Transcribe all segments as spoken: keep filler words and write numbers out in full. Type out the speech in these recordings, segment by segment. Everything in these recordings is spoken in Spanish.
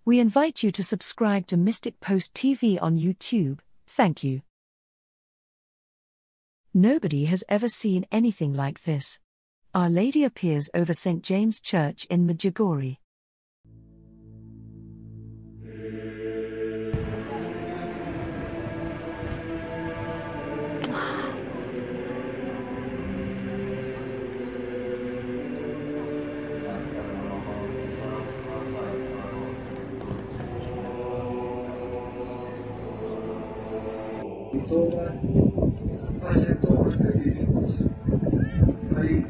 We invite you to subscribe to Mystic Post T V on YouTube. Thank you. Nobody has ever seen anything like this. Our Lady appears over Saint James Church in Medjugorje. Toma, hace tomas bellísimas. Ahí.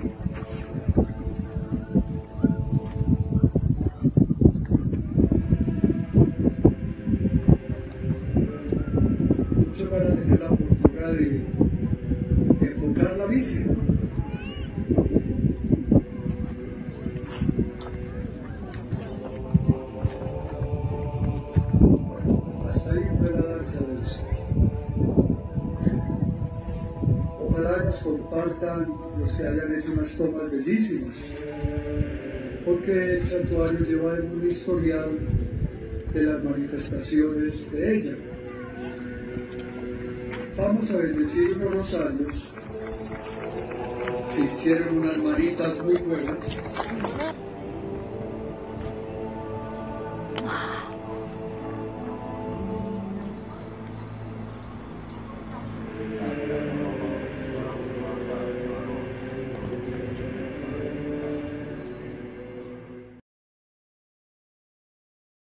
Muchos van a tener la fortuna de enfocar a la Virgen. Hasta ahí fue la danza del sol. Ojalá nos compartan los que hayan hecho unas tomas bellísimas, porque el santuario lleva un historial de las manifestaciones de ella. Vamos a bendecir unos rosarios que hicieron unas manitas muy buenas.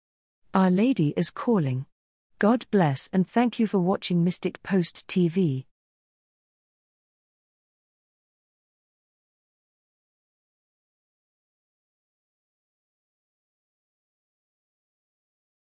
Our Lady is calling. God bless and thank you for watching Mystic Post T V.